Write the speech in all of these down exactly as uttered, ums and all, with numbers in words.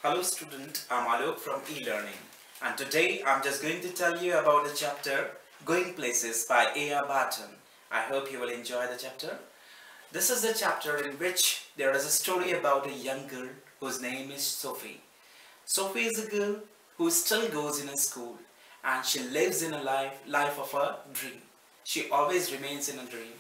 Hello student, I'm Alok from eLearning and today I'm just going to tell you about the chapter Going Places by A R Barton. I hope you will enjoy the chapter. This is the chapter in which there is a story about a young girl whose name is Sophie. Sophie is a girl who still goes in a school and she lives in a life, life of a dream. She always remains in a dream.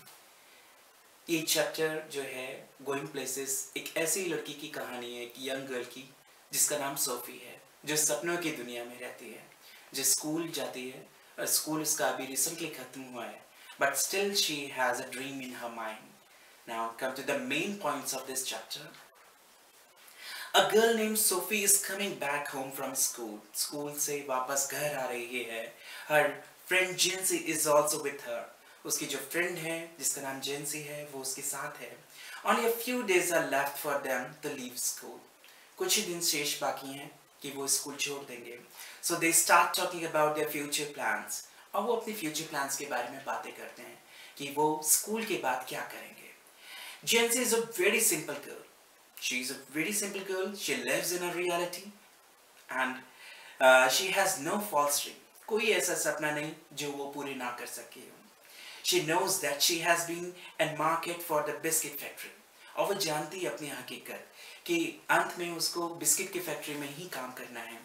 ये chapter जो है going places एक ऐसी लड़की की कहानी है, एक यंग गर्ल की जिसका नाम सोफी है, जो सपनों की दुनिया में रहती है, जो स्कूल जाती है और स्कूल उसका अभी रिसेंटली खत्म हुआ है, but still she has a dream in her mind. Now come to the main points of this chapter. A girl named Sophie is coming back home from school. School से वापस घर आ रही है. Her friend Jinsey is also with her. उसकी जो friend है जिसका नाम जेंसी है वो उसके साथ है. Only a few days are left for them to leave school. कुछ ही दिन शेष बाकी हैं कि वो स्कूल छोड़ देंगे. So they start talking about their future plans. और वो अपने future plans के बारे में बातें करते हैं कि वो स्कूल के बाद क्या करेंगे. Jency is a very simple girl. She is a very simple girl. She lives in a reality and uh, she has no false dream. कोई ऐसा सपना नहीं जो वो पूरी ना कर सके. She knows that she has been in market for the biscuit factory. और वो जानती है अपनी हकीकत कि अंत में उसको बिस्किट की फैक्ट्री में ही काम करना है.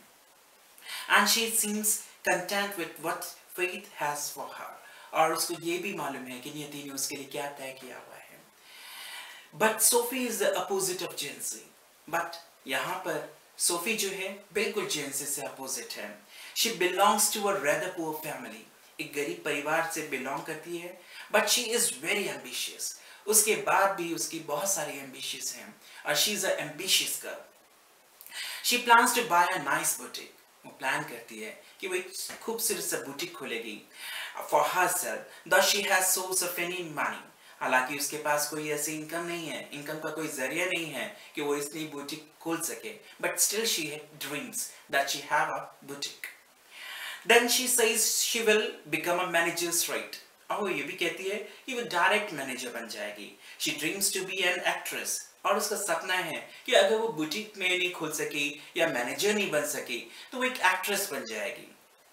And she seems content with what fate has for her. और उसको ये भी मालूम है कि नियति ने उसके लिए क्या तय किया हुआ है. But Sophie is the opposite of Jency. But यहाँ पर Sophie जो है बिल्कुल Jency से opposite है. She belongs to a rather poor family. एक गरीब परिवार से बिलोंग करती है, but she is very ambitious. उसके बाद भी उसकी बहुत सारी ambitions हैं, और she is a ambitious girl. She plans to buy a nice boutique. वो प्लान करती है कि वो एक खूबसूरत सा बुटीक खोलेगी for herself, though she has source of any money. हालांकि उसके पास कोई ऐसी इनकम नहीं है, इनकम का कोई जरिया नहीं है कि वो इतनी बुटीक खोल सके, but still she dreams that she have a boutique. Then she says she will become a manager straight. और ये भी कहती है कि वो डायरेक्ट मैनेजर बन जाएगी. She dreams to be an actress. और उसका सपना है कि अगर वो बुटीक में नहीं खोल सकी या मैनेजर नहीं बन सकी तो वो एक एक्ट्रेस बन जाएगी.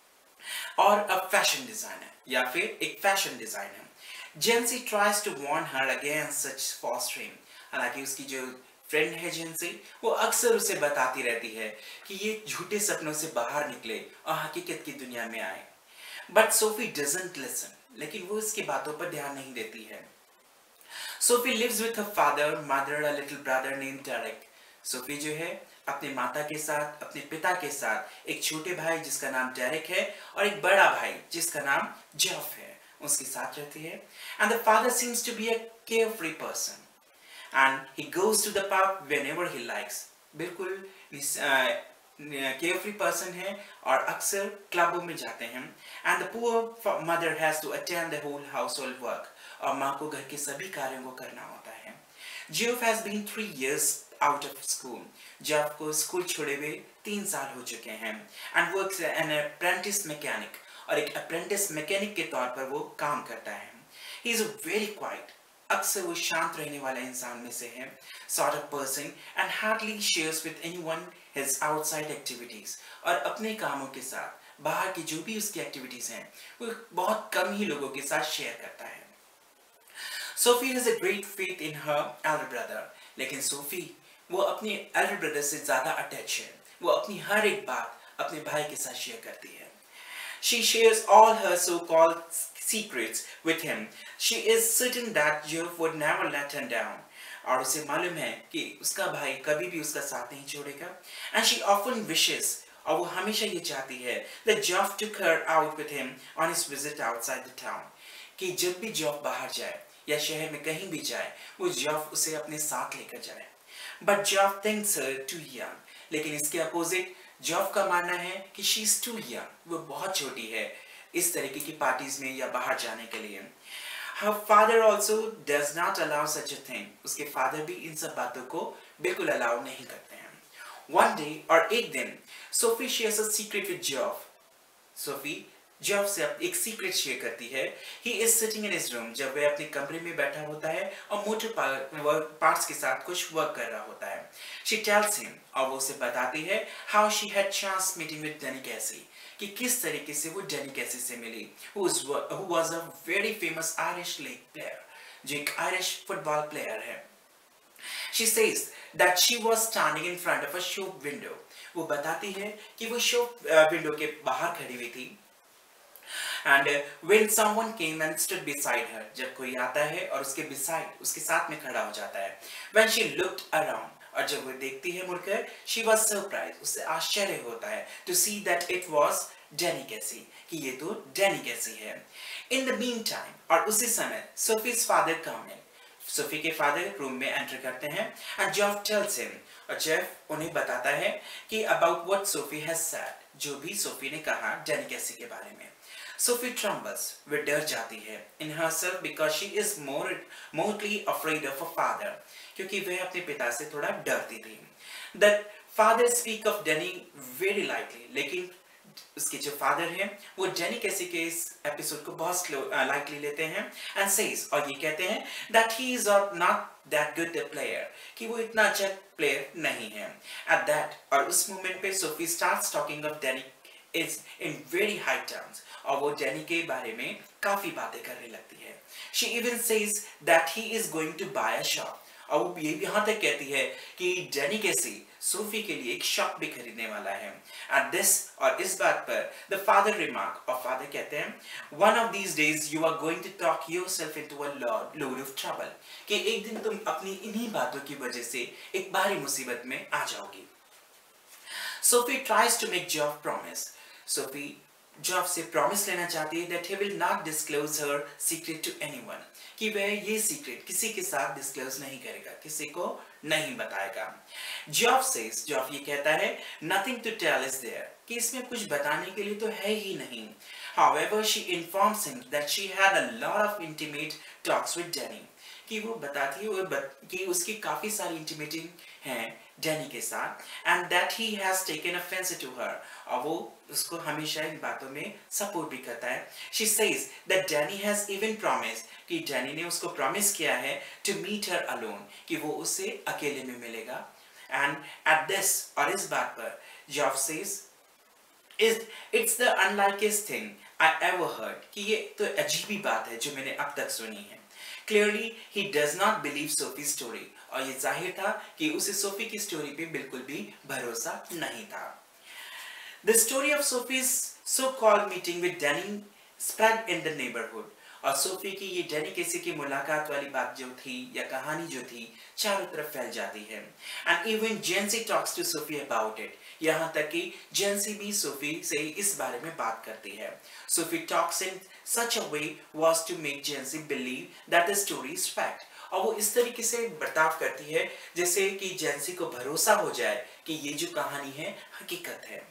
और अब फैशन डिजाइनर या फिर एक fashion designer. Jency tries to warn her against such false dream. हालांकि उसकी जो फ्रेंड है जेंसी, वो अक्सर उसे बताती रहती है कि ये झूठे सपनों से बाहर निकले और हकीकत की दुनिया में आए. But Sophie doesn't listen. लेकिन वो इसकी बातों पर ध्यान नहीं देती है. Sophie lives with her father, mother, a little brother named Derek. Sophie जो है अपने माता के साथ, अपने पिता के साथ, एक छोटे भाई जिसका नाम डेरिक है और एक बड़ा भाई जिसका नाम जेफ है, उसके साथ रहती है. And the father seems to be a carefree person. And he goes to the pub whenever he likes. बिल्कुल carefree person है और अक्सर क्लबों में जाते हैं. And the poor mother has to attend the whole household work. और माँ को घर के सभी कार्यों को करना होता है. Geoff has been three years out of school. Geoff को स्कूल छोड़े हुए तीन साल हो चुके हैं. And works as an apprentice mechanic. और एक apprentice mechanic के तौर पर वो काम करता है. He is very quiet. अक्सर वो शांत रहने वाला इंसान में से है, sort of person, and hardly shares with anyone his outside activities. और अपने कामों के साथ बाहर की जो भी उसकी एक्टिविटीज हैं, वो बहुत कम ही लोगों के साथ शेयर करता है. Sophie has a great faith in her elder brother. लेकिन सोफी वो अपने elder brother से ज़्यादा attached है. वो अपनी हर एक बात अपने भाई के साथ शेयर करती है. She shares all her so-called secrets with him. She is certain that Geoff would never let her down. और उसे मालूम है कि उसका भाई कभी भी उसका साथ नहीं छोड़ेगा. And she often wishes, और वो हमेशा ये चाहती है, that Geoff took her out with him on his visit outside the town. कि जब भी Geoff बाहर जाए या शहर में कहीं भी जाए, वो Geoff उसे अपने साथ लेकर जाए. But Geoff thinks her too young. लेकिन इसके अपोजिट Geoff का मानना है कि she is too young. वो बहुत छोटी है इस तरीके की पार्टीज में या बाहर जाने के लिए. Her father also does not allow such a thing. उसके फादर भी इन सब बातों को बिल्कुल अलाउ नहीं करते हैं. One day और एक दिन Sophie shares a secret with Geoff. Sophie Geoff से एक सीक्रेट शेयर करती है। He is sitting in his room, जब वह अपने कमरे में बैठा होता है और मोटर पार्ट्स के साथ कुछ वर्क कर रहा होता है। शी टेल्स हिम, और वो उसे बताती है how she had chance meeting with Danny Casey, कि किस तरीके से वो डैनी कैसी से मिली, who was a very famous Irish league player, जो एक आयरिश फुटबॉल प्लेयर है। She says that she was standing in front of a shop window. वो बताती है कि वो शॉप विंडो के बाहर खड़ी हुई थी। And uh, when someone came and stood beside her, जब कोई आता है और उसके beside, उसके साथ में खड़ा हो जाता है। When she looked around, और जब वो देखती है मुड़कर, she was surprised, उससे आश्चर्य होता है to see that it was Danny Casey, कि ये तो Danny Casey है। In the meantime, और उसी समय Sophie's father come in, Sophie के फादर रूम में एंटर करते हैं and Jeff tells him, और जेफ उन्हें बताता है कि about what Sophie has said, जो भी सोफी ने कहा डैनी कैसी के बारे में। Sophie trembles, वह डर जाती है in herself because she is more mortally afraid of her father, क्योंकि वह अपने पिता से थोड़ा डरती थी। That father speak of Danny very lightly, लेकिन उसके जो फादर हैं वो डैनी कैसी के इस एपिसोड को बहुत लाइटली लेते हैं and says, और ये कहते हैं that he is not that good a player, कि वो इतना अच्छा प्लेयर नहीं है। At that, और उस मोमेंट पे Sophie starts talking of Danny is in very high terms, और वो डैनी के बारे में काफी बातें करने लगती है। She even says that he is going to buy a shop, और वो ये भी यहाँ तक कहती है कि डैनी कैसी सोफी के लिए एक शॉप भी खरीदने वाला है। At this, और इस बात पर the father remark, और father कहते हैं one of these days you are going to talk yourself into a load of trouble, कि एक दिन तुम अपनी इन्हीं बातों की वजह से एक भारी मुसीबत में आ जाओगी। Sophie tries to make Geoff promise. Sophie Geoff से प्रॉमिस लेना चाहती है that he will not disclose her secret to anyone, कि वह ये सीक्रेट किसी के साथ डिस्क्लोज नहीं करेगा, किसी को नहीं बताएगा। जॉब says, जॉब ये कहता है nothing to tell is there, कि इसमें कुछ बताने के लिए तो है ही नहीं। However, she informs him that she had a lot of intimate talks with Danny, कि वो बताती है वो बत, कि उसकी काफी सारी इंटीमेटिंग हैं डैनी के साथ and that he has taken offense to her, और वो उसको हमेशा इन बातों में सपोर्ट भी करता है। She says that Danny has even promised, कि डैनी ने उसको प्रॉमिस किया है to meet her alone, कि वो उससे अकेले में मिलेगा। And at this, और इस बात पर Geoff says it's the unlikeliest thing I ever heard, कि ये तो अजीब ही बात है जो मैंने अब तक सुनी है। Clearly, he does not believe Sophie's story, और ये जाहिर था कि उसे सोफी की स्टोरी पे बिल्कुल भी भरोसा नहीं था। The story of Sophie's so-called meeting with Danny spread in the neighborhood, और सोफी की ये डैनी कैसी की मुलाकात वाली बात जो थी या कहानी जो थी चारों तरफ फैल जाती है। And even Jancy talks to Sophie about it, यहाँ तक कि जेंसी भी सोफी से इस बारे में बात करती है। Sophie talks in such a way was to make Jancy believe that the story is fact, और वो इस तरीके से बर्ताव करती है जैसे कि जेंसी को भरोसा हो जाए कि ये जो कहानी है हकीकत है।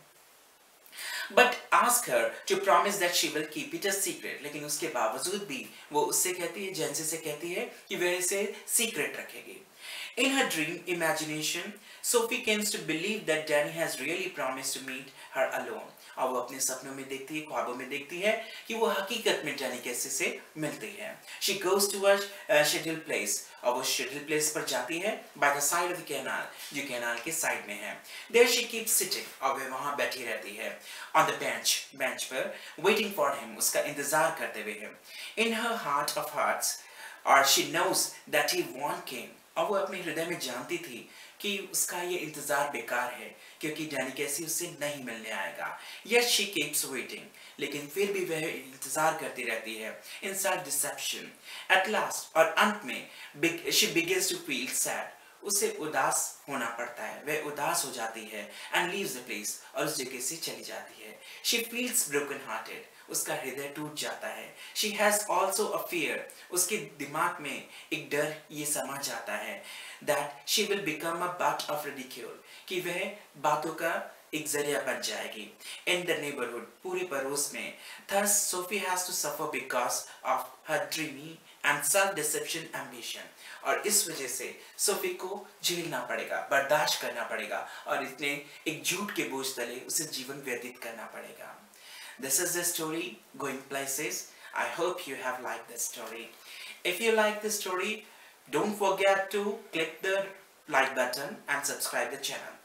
But ask her to promise that she will keep it a secret, लेकिन उसके बावजूद भी वो उससे कहती है, जेंसी से कहती है कि वह इसे सीक्रेट रखेगी। In her dream imagination, Sophie comes to believe that Danny has really promised to meet her alone, और वो अपने सपनों में देखती है, ख्वाबों में देखती है कि वो हकीकत में डैनी कैसी से मिलती है। She goes to a uh, scheduled place, और वो scheduled place पर जाती है by the side of the canal, जो canal के साइड में है। There she keeps sitting, और वह वहाँ बैठी रहती है on the bench, bench पर waiting for him, उसका इंतजार करते हुए है। In her heart of hearts, और she knows that he won't came, और वो अपने हृदय में जानती थी कि उसका ये इंतजार बेकार है क्योंकि डैनी कैसी उससे नहीं मिलने आएगा। Yet she keeps waiting, लेकिन फिर भी वह इंतजार करती रहती है in self deception. At last, और अंत में she begins to feel sad, उसे उदास होना पड़ता है, वह उदास हो जाती है and leaves the place, और उस जगह से चली जाती है। She feels broken hearted, उसका हृदय टूट जाता है। She has also a fear, उसके दिमाग में एक डर ये समा जाता है that she will become a butt of ridicule, कि वह बातों का एक जरिया बन जाएगी in the neighborhood, पूरे पड़ोस में। Thus Sophie has to suffer because of her dreamy and self-deception ambition, और इस वजह से सोफी को झेलना पड़ेगा, बर्दाश्त करना पड़ेगा और इतने एक झूठ के बोझ तले उसे जीवन व्यतीत करना पड़ेगा। This is the story, Going Places. I hope you have liked this story. If you like this story, don't forget to click the like button and subscribe the channel.